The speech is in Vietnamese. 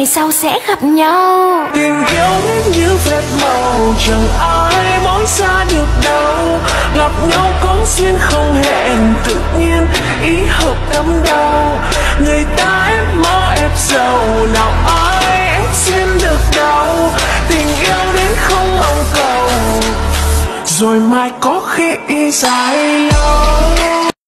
ngày sau sẽ gặp nhau. Tình yêu đến như phép màu, chẳng ai mối xa được đâu. Gặp nhau có duyên không hẹn, tự nhiên ý hợp đắm đau. Người ta ép mơ ép giàu, nào ai ép duyên được đâu. Tình yêu đến không mong cầu, rồi mai có khi dài lâu.